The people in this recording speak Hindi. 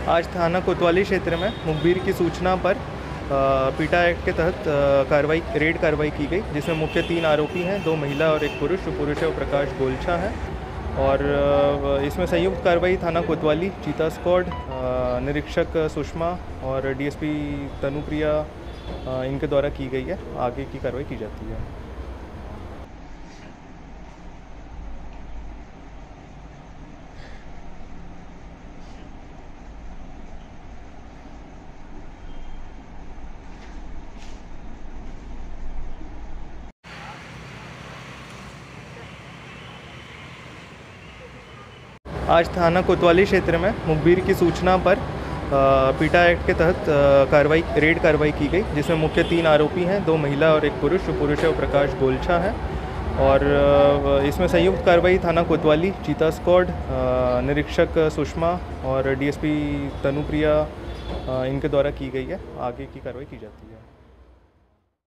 आज थाना कोतवाली क्षेत्र में मुखबिर की सूचना पर पीटा एक्ट के तहत रेड कार्रवाई की गई, जिसमें मुख्य 3 आरोपी हैं, 2 महिला और 1 पुरुष। जो पुरुष है वो प्रकाश गोलछा है। और इसमें संयुक्त कार्रवाई थाना कोतवाली, चीता स्क्वाड, निरीक्षक सुषमा और डीएसपी तनुप्रिया इनके द्वारा की गई है। आगे की कार्रवाई की जाती है। आज थाना कोतवाली क्षेत्र में मुखबिर की सूचना पर पीटा एक्ट के तहत रेड कार्रवाई की गई, जिसमें मुख्य 3 आरोपी हैं, 2 महिला और 1 पुरुष। जो पुरुष है वो प्रकाश गोलछा है। और इसमें संयुक्त कार्रवाई थाना कोतवाली, चीता स्क्वाड, निरीक्षक सुषमा और डीएसपी तनुप्रिया इनके द्वारा की गई है। आगे की कार्रवाई की जाती है।